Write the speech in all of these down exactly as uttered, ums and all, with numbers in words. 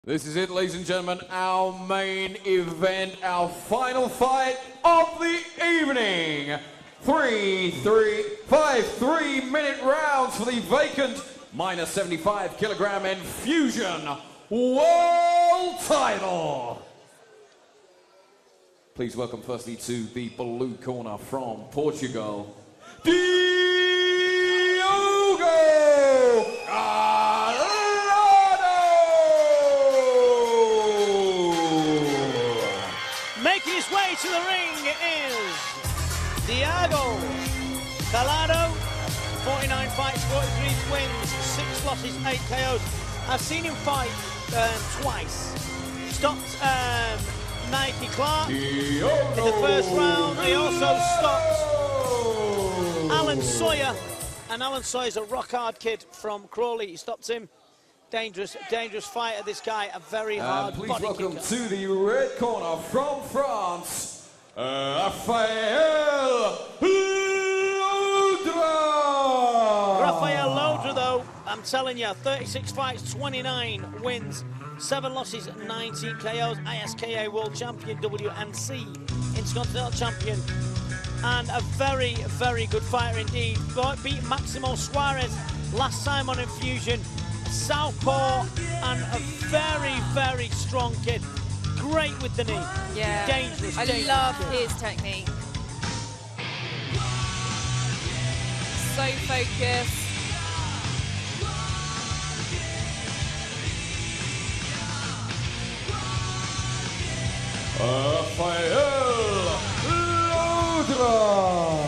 This is it, ladies and gentlemen, our main event, our final fight of the evening. Three, three, five three-minute rounds for the vacant minus seventy-five kilogram Enfusion world title. Please welcome firstly to the blue corner from Portugal, Diogo Gallardo. Making his way to the ring is Diogo Gallardo. forty-nine fights, forty-three wins, six losses, eight K Os. I've seen him fight um, twice. Stopped um, Nike Clark in the first round. He also stopped Alan Sawyer, and Alan Sawyer's a rock-hard kid from Crawley. He stopped him. Dangerous, dangerous fighter, this guy, a very hard and please body welcome kicker. to the red corner from France, uh, Rafael Loudra. Rafael Loudra, though, I'm telling you, thirty-six fights, twenty-nine wins, seven losses, nineteen K Os, I S K A World Champion, W N C Intercontinental Champion, and a very, very good fighter indeed. But beat Maximo Suarez last time on Enfusion. Southpaw and a very, very strong kid. Great with the knee. Yeah. Dangerous. I dangerous love kid. his technique. So focused. Rafael Loudra.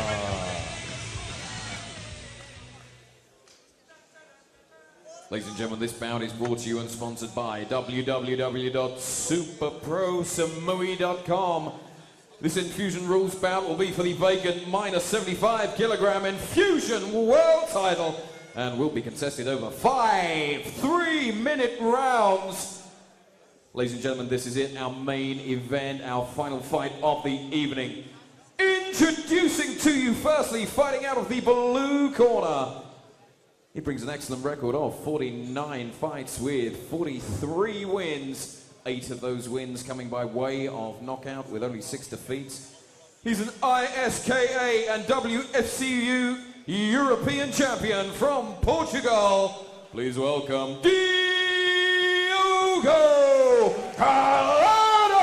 Ladies and gentlemen, this bout is brought to you and sponsored by w w w dot super pro samui dot com. This Enfusion rules bout will be for the vacant minus seventy-five kilogram Enfusion world title and will be contested over five three-minute rounds. Ladies and gentlemen, this is it, our main event, our final fight of the evening. Introducing to you, firstly, fighting out of the blue corner. He brings an excellent record of forty-nine fights with forty-three wins. Eight of those wins coming by way of knockout with only six defeats. He's an I S K A and W F C U European champion from Portugal. Please welcome Diogo Gallardo.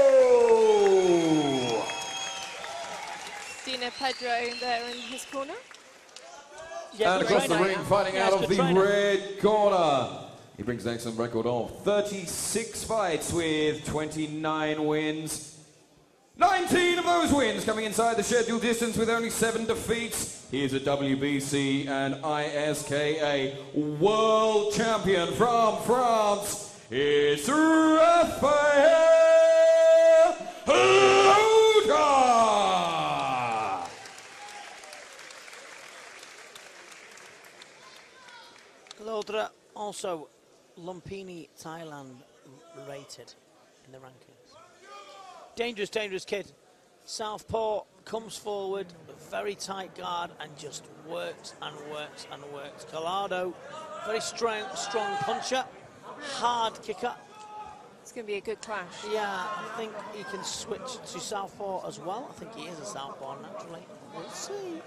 Dino Pedro there in his corner. Yeah, and good across the trainer. ring, fighting Yeah, out he's of good the trainer. red corner. He brings an excellent record of thirty-six fights with twenty-nine wins. nineteen of those wins coming inside the scheduled distance with only seven defeats. He is a W B C and I S K A world champion from France. It's Rafael Loudra. Loudra also Lumpini, Thailand rated in the rankings. Dangerous, dangerous kid. Southpaw comes forward, very tight guard, and just works and works and works. Gallardo, very strong, strong puncher, hard kicker. It's going to be a good clash. Yeah, I think he can switch to southpaw as well. I think he is a southpaw naturally. We'll see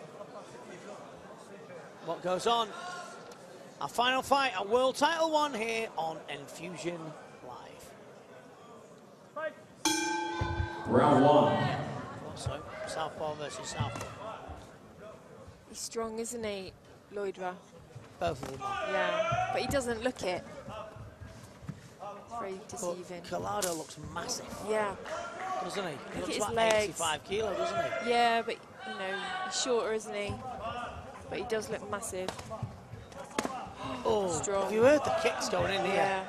what goes on. Our final fight, a world title one here on Enfusion Live. Round one. Also, southpaw versus southpaw. He's strong, isn't he, Loudra? Both of them are. Yeah, but he doesn't look it. It's very deceiving. But Gallardo looks massive, Yeah, doesn't he? He Look at looks his like legs. eighty-five kilo, doesn't he? yeah, but you know, he's shorter, isn't he? But he does look massive. Oh, Strong. have you heard the kicks going in here? Yeah.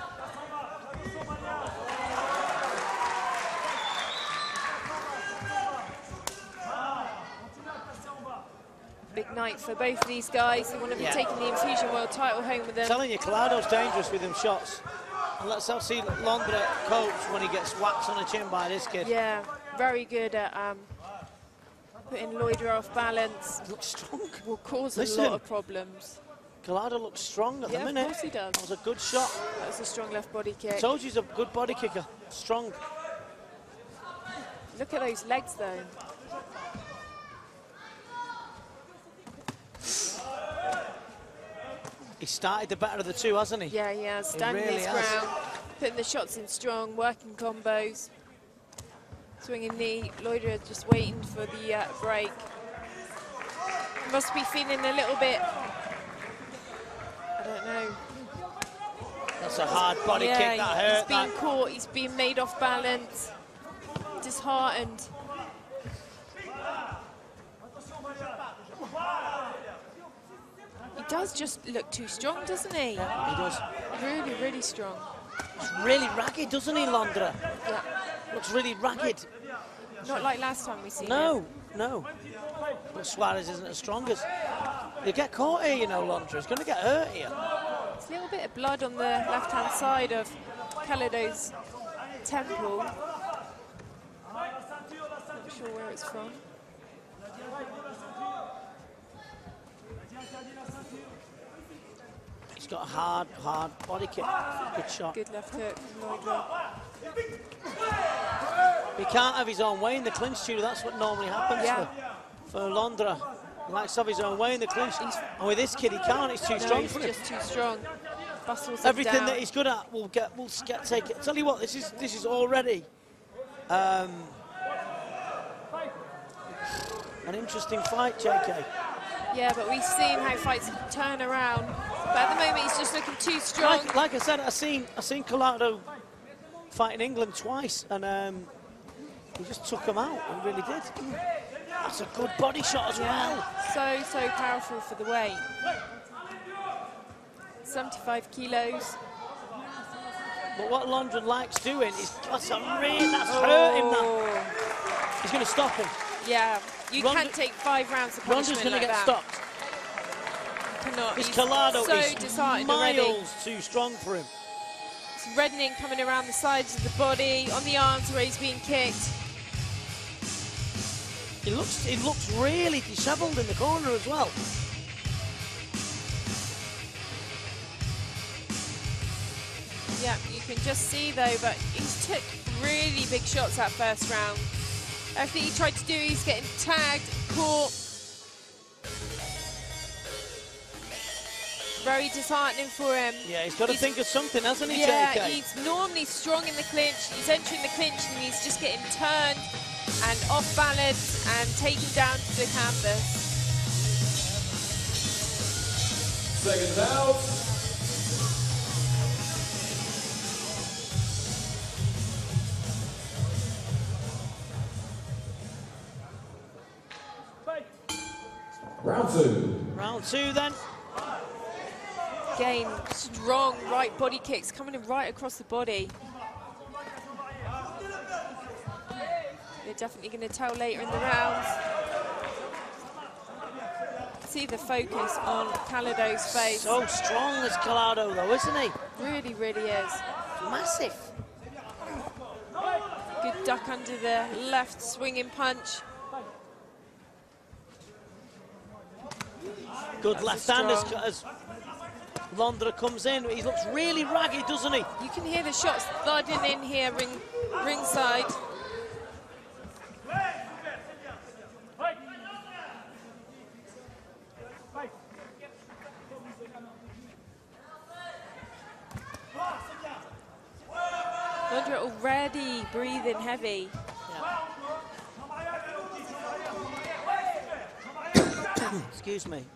Big night for both of these guys who want to be Yeah. taking the Enfusion World title home with I'm them. telling you, Gallardo's dangerous with them shots. And let's not see Loudra coach when he gets whacked on the chin by this kid. Yeah, very good at um, putting Loudra off balance. He looks strong. Will cause Listen. a lot of problems. Collado looks strong at Yeah, the minute. of course he does. That was a good shot. That was a strong left body kick. Told you he's a good body kicker. Strong. Look at those legs, though. He started the better of the two, hasn't he? Yeah, yeah, standing really his has. ground, putting the shots in strong, working combos, swinging knee. Loiderer just waiting for the uh, break. He must be feeling a little bit, I don't know. That's a hard body yeah, kick. That hurt. He's being that. caught, he's being made off balance, disheartened. He does just look too strong, doesn't he? Yeah, he does. Really, really strong. He's really ragged, doesn't he, Londra? Yeah. Looks really ragged. Not like last time we seen No, him. no. But Suarez isn't as strong as... You get caught here, you know, Londra. He's going to get hurt here. There's a little bit of blood on the left-hand side of Calado's temple. Not sure where it's from. He's got a hard, hard body kick. Good shot. Good left hook from Loiderer. He can't have his own way in the clinch, too. That's what normally happens Yeah. for, for Londra. He likes to have his own way in the clinch. And with this kid, he can't. He's too No, strong he's for him. just too strong. Bustles him Everything down. that he's good at will get will get take it. Tell you what, this is this is already um, an interesting fight, J K. Yeah, but we've seen how fights turn around. But at the moment, he's just looking too strong. Like, like I said, I seen I seen Collado fight in England twice, and um, he just took him out. He really did. That's a good body shot as Yeah. well. So, so powerful for the weight. seventy-five kilos. But what London likes doing is that's a really that's hurting that. Oh. He's going to stop him. Yeah, you London- can't take five rounds of London's punishment going to like get that. stopped. Cannot. This He's Collado so is disheartened miles already. too strong for him. It's reddening coming around the sides of the body, on the arms where he's being kicked. He looks he looks really dishevelled in the corner as well. Yeah, you can just see though, but he's took really big shots that first round. Everything he tried to do, he's getting tagged, caught. Very disheartening for him. Yeah, he's got to He's- think of something, hasn't he, Yeah, J K? he's normally strong in the clinch. He's entering the clinch and he's just getting turned and off balance and taken down to the canvas. Seconds out. Round two. Round two then. Again, strong right body kicks coming in right across the body. They're definitely going to tell later in the rounds. See the focus on Calado's face. So strong as Collado though, isn't he? Really, really is. Massive. Good duck under the left swinging punch. Good That's left a hand as, strong- as Londra comes in. He looks really ragged, doesn't he? You can hear the shots thudding in here, ring, ringside. Londra already breathing heavy. Excuse me.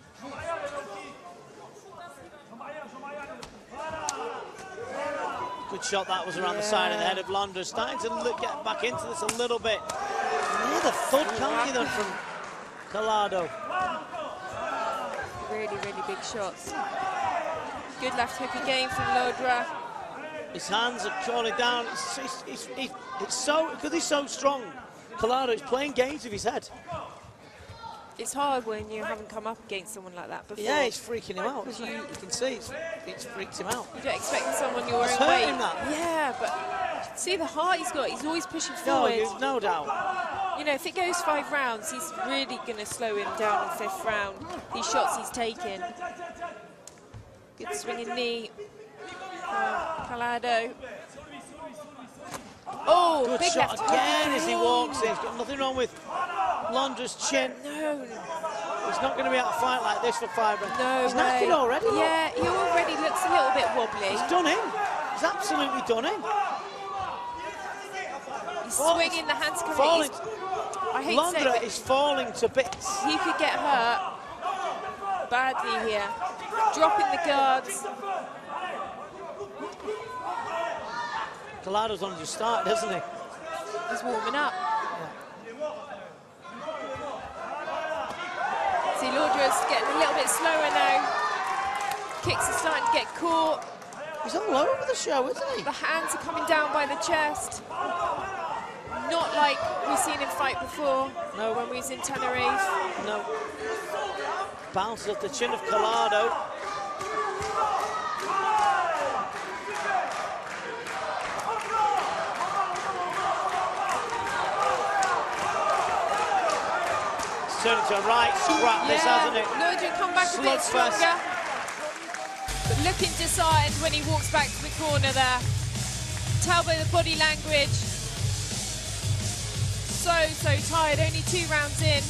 Good shot that was around the side of the head of Londra. Starting to look, get back into this a little bit. You hear the thud, can't you, then, from Collado? Really, really big shots. Good left hook again from Loiderer. His hands are falling down. It's, it's, it's, it's, it's so, because he's so strong, Collado is playing games with his head. It's hard when you haven't come up against someone like that before. Yeah, it's freaking him out, isn't it? You can see it's, it's freaked him out. You don't expect someone your It's own weight. hurting that. Yeah, but see the heart he's got. He's always pushing No, forward. you- no doubt. You know, if it goes five rounds, he's really going to slow him down in fifth round. These shots he's taking. Good swinging knee from Collado. Oh, Good big shot left again hook as he walks in. He's got nothing wrong with Londra's chin. No, He's not going to be able to fight like this for five rounds. no He's way. knackered already. Look. Yeah, he already looks a little bit wobbly. He's done him. He's absolutely done him. He's Fall- swinging the hands. Falling. I hate Londra saying it, is falling to bits. he could get hurt badly here. Dropping the guards. Collado's only just started, hasn't he? He's warming up. See, Laudra's getting a little bit slower now. Kicks are starting to get caught. He's all over the show, isn't he? The hands are coming down by the chest. Not like we've seen him fight before. No. When we was in Tenerife. No. Bounces off the chin of Collado. It's turned into a right scrap, this, hasn't it? Laudra come back a bit Slugfest. stronger. But looking disheartened when he walks back to the corner there. Tell by the body language. So, so tired, only two rounds in.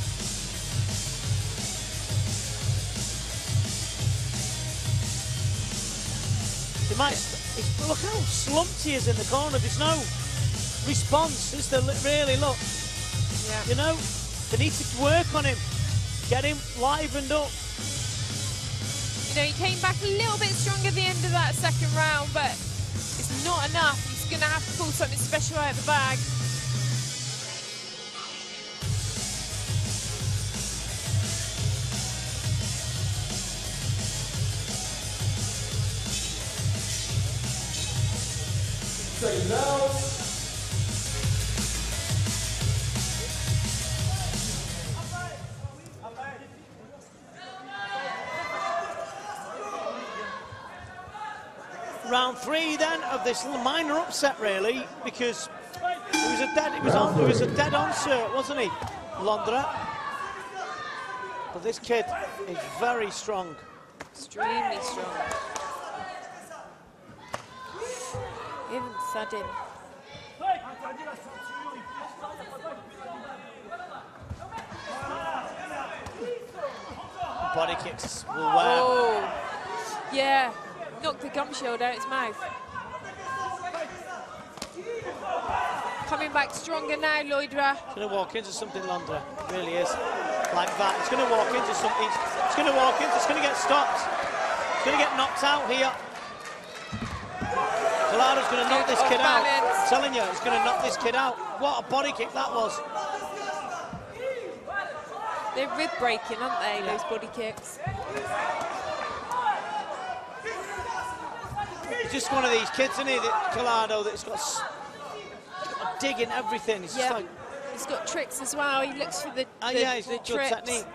He might, it's, look how slumped he is in the corner. There's no response, is there really? Look, Yeah. you know, they need to work on him, get him livened up. You know, he came back a little bit stronger at the end of that second round, but it's not enough. He's going to have to pull something special out of the bag. Seconds out. Round three then of this little minor upset, really, because it was a dead, it was on, it was a dead on cert, wasn't he, Londra? But this kid is very strong. Extremely strong. Even sudden. Body kicks will wear. Oh, yeah. Knocked the gum shield out his mouth. Coming back stronger now, Lloydra. He's going to walk into something, Londra. It really is. Like that. He's going to walk into something. He's going to walk into. It's going to get stopped. He's going to get knocked out here. Collado's going to knock this kid out. I'm telling you, he's going to knock this kid out. What a body kick that was. They're rib breaking, aren't they, those body kicks? He's just one of these kids, isn't he, that Collado, that's got, s- got a dig in everything. He's Yeah. just like, He's got tricks as well. He looks for the, oh the, yeah, he's the got good tricks. technique.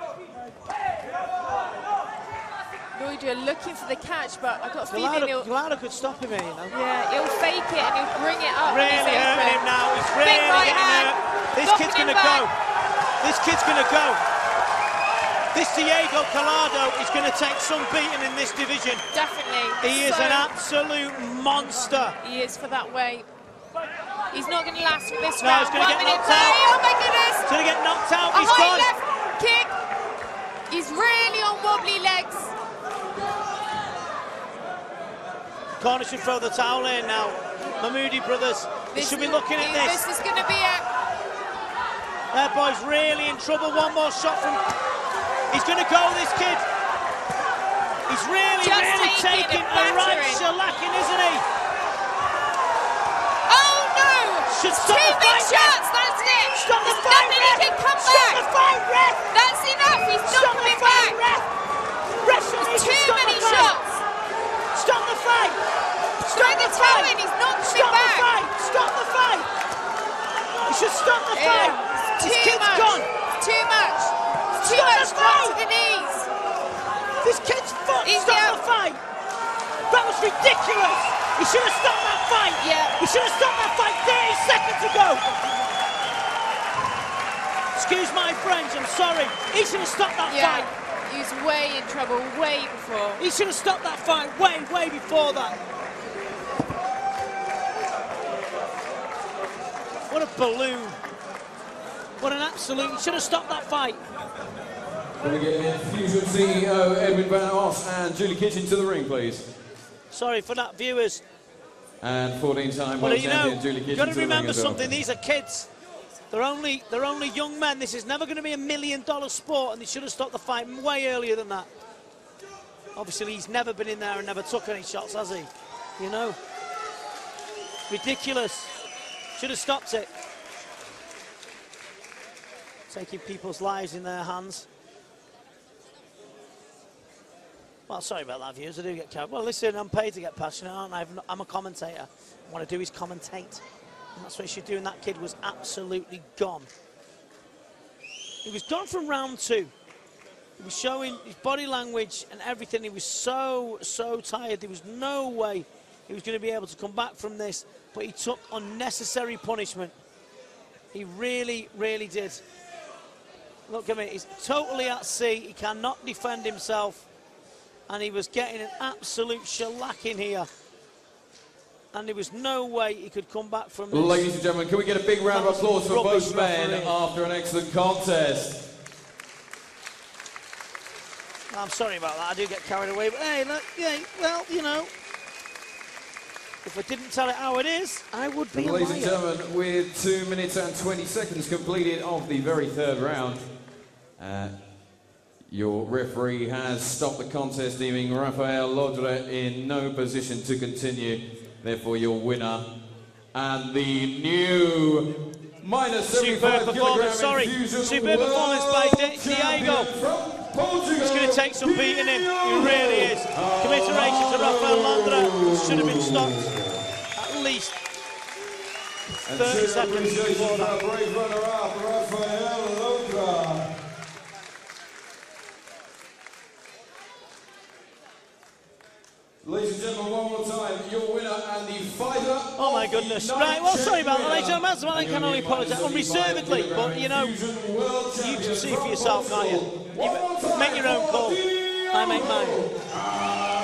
Lloydra looking for the catch, but I've got a feeling Collado, he'll, Collado could stop him here, you know. yeah, he'll fake it and he'll bring it up. Really He's hurting open. him now. He's Big really right getting hand. hurt. This Knocking kid's him going to go. back. This kid's going to go. This Diego Collado is going to take some beating in this division. Definitely. He is So an absolute monster. He is for that weight. He's not going to last for this No, round. he's gonna One get minute knocked play. out. Oh my goodness. He's going to get knocked out. A He's high gone. left kick. He's really on wobbly legs. Corner should throw the towel in now. Mahmoudi brothers, they should be looking at this. This is going to be it. That boy's really in trouble. One more shot from... He's going to go, this kid. He's really, Just really taking taking a a right battering. shellacking, isn't he? Oh no! Should Two stop the big fight, shots. That's it. Stop the There's fight, nothing ref! he can come Stop back. the fight, ref! That's enough. He's not Stop the coming fight, back. ref! Referee, There's should too stop many the fight. shots. Stop the fight! Throw Stop the the towel fight! in. He's not coming Stop the back. fight! Stop the fight! You should stop the Yeah, fight! it's This too kid's much. gone! Too much. It's too Stop much. the Drop fight. to the knees. This kid's fucked! He's Stop out. the fight! That was ridiculous! He should have stopped that fight! Yeah. He should have stopped that fight thirty seconds ago! Excuse my French, I'm sorry. He should have stopped that Yeah. fight! he was way in trouble, way before. He should have stopped that fight way, way before that. What a balloon. What an absolute, he should have stopped that fight. Can we get Infusion C E O Edwin Van Os and Julie Kitchen to the ring, please? Sorry for that, viewers. And fourteen-time But world you know, champion Julie Kitchen you've got to to the ring remember as well. something, these are kids. They're only, they're only young men. This is never going to be a million dollar sport, and they should have stopped the fight way earlier than that. Obviously, he's never been in there and never took any shots, has he? You know? Ridiculous. Should have stopped it. Taking people's lives in their hands. Well, sorry about that, viewers. I do get carried. Well, listen, I'm paid to get passionate, aren't I? I'm a commentator. What I do is commentate. And that's what he should do, and that kid was absolutely gone. He was gone from round two. He was showing his body language and everything. He was so, so tired. There was no way he was going to be able to come back from this, but he took unnecessary punishment. He really, really did. Look at me, he's totally at sea. He cannot defend himself. And he was getting an absolute shellacking here. And there was no way he could come back from this. Ladies and gentlemen, can we get a big round of applause for both men after an excellent contest? I'm sorry about that, I do get carried away, but hey, look, yeah, well, you know, if I didn't tell it how it is, I would be a liar. Ladies and gentlemen, with two minutes and twenty seconds completed of the very third round, uh, your referee has stopped the contest, deeming Rafael Lodra in no position to continue. Therefore, your winner and the new minus seventy-five kilogram sorry, infusion superb performance by Di Diego. He's going to take some beating in. He really is. Commiseration to Rafael Lodra. Should have been stopped at least thirty seconds before that. Brave runner-up, Rafael Lodra. Ladies and gentlemen, one more time, your winner and the fighter. Oh my goodness. Right, well, sorry about that, ladies and gentlemen. That's what I can only apologise unreservedly, but you know, you can see for yourself, can't you? You make your own call. I make mine.